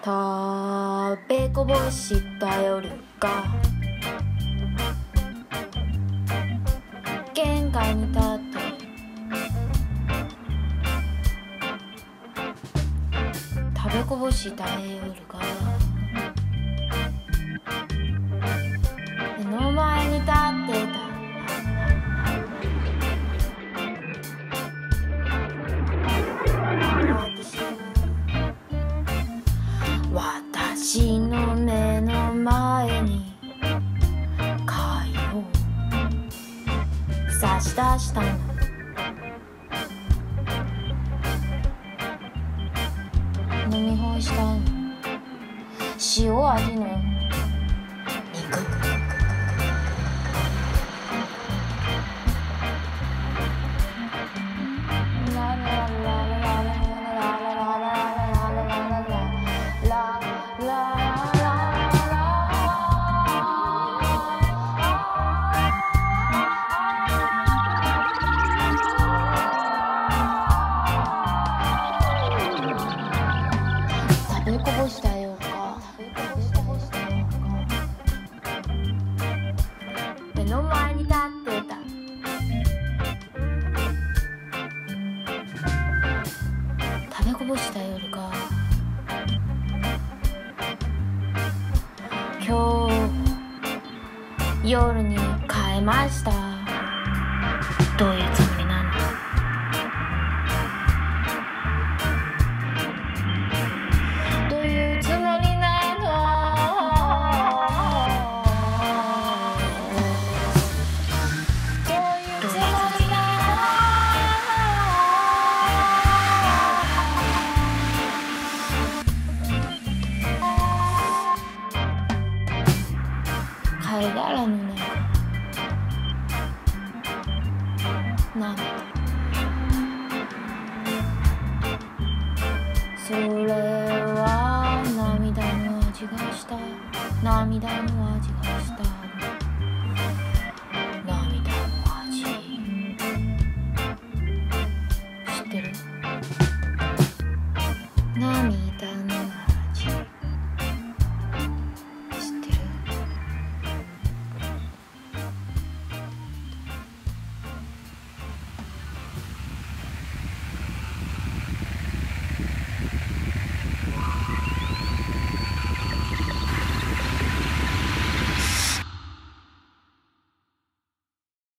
食べこぼした夜が限界に立って食べこぼした夜が目の前に立ってた。私の目の前に貝を差し出したの。飲み干したの。塩味の肉。食べこぼしたようか。目の前に立ってた。食べこぼした夜が今日夜に変えました。どういうつもりなの？どういうつもりなの？どういうつもりなの？貝殻の中涙。それは涙の味がした。涙の味がした。